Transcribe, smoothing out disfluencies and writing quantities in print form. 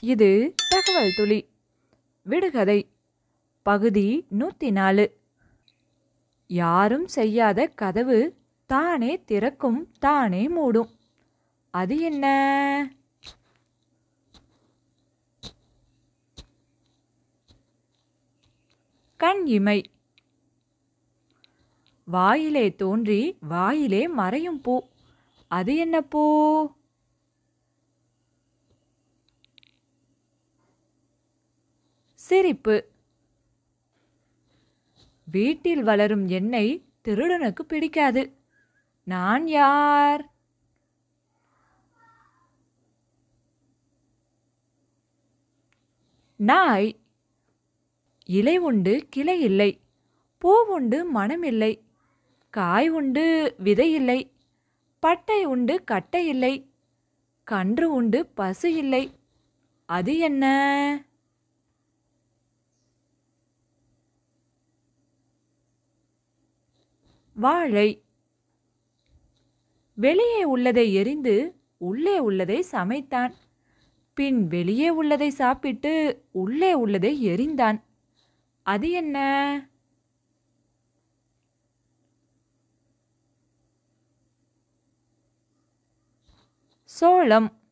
இது தகவல் துளி விடுகதை பகுதி 104. யாரும் செய்யாத கதவு தானே திறக்கும் தானே மூடும். அது என்ன? கண் இமை. வாயிலே தோன்றி வாயிலே மறையும் பூ. அது என்ன பூ? சிரிப்பு. வீட்டில் வளரும் எண்ணெய் திருடனுக்கு பிடிக்காது. நான் யார்? நாய். இலை உண்டு கிளை இல்லை, பூ உண்டு மனம் இல்லை, காய் உண்டு விதை இல்லை, பட்டை உண்டு கட்டை இல்லை, கன்று உண்டு பசு இல்லை. அது என்ன? வாழை. வெளியே உள்ளதை எரிந்து உள்ளே உள்ளதை சமைத்தான். பின் வெளியே உள்ளதை சாப்பிட்டு உள்ளே உள்ளதை எரிந்தான். அது என்ன? சோளம்.